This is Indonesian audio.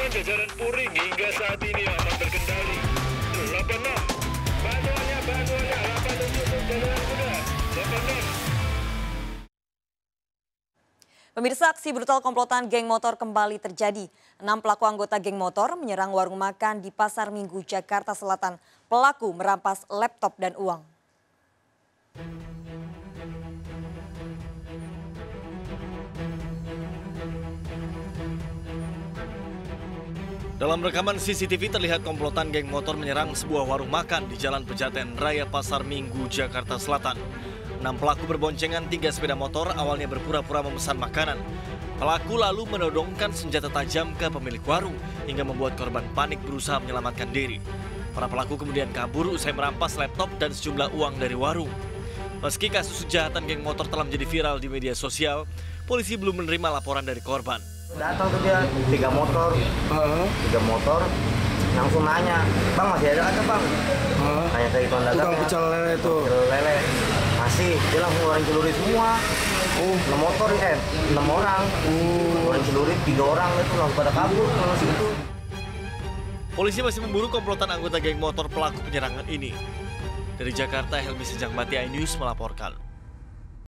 Pengamanan jajaran Puring hingga saat ini aman terkendali. 86. Bantuannya, 87 jajaran kuda. 86. Pemirsa, aksi brutal komplotan geng motor kembali terjadi. 6 pelaku anggota geng motor menyerang warung makan di Pasar Minggu, Jakarta Selatan. Pelaku merampas laptop dan uang. Dalam rekaman CCTV terlihat komplotan geng motor menyerang sebuah warung makan di Jalan Pejaten Raya Pasar Minggu, Jakarta Selatan. 6 pelaku berboncengan 3 sepeda motor awalnya berpura-pura memesan makanan. Pelaku lalu menodongkan senjata tajam ke pemilik warung hingga membuat korban panik berusaha menyelamatkan diri. Para pelaku kemudian kabur usai merampas laptop dan sejumlah uang dari warung. Meski kasus kejahatan geng motor telah menjadi viral di media sosial, polisi belum menerima laporan dari korban. Datang tuh dia 3 motor, langsung nanya, "Bang, masih ada kata bang?" Nanya ke ikon dagang. Tukang pecel lele itu. Lele. Masih, dia langsung ngeluarin celurit semua. 6 motor 6 orang. Ngeluarin celurit 3 orang itu langsung pada kabur langsung itu. Polisi masih memburu komplotan anggota geng motor pelaku penyerangan ini. Dari Jakarta, Helmi Sejangmati, iNews melaporkan.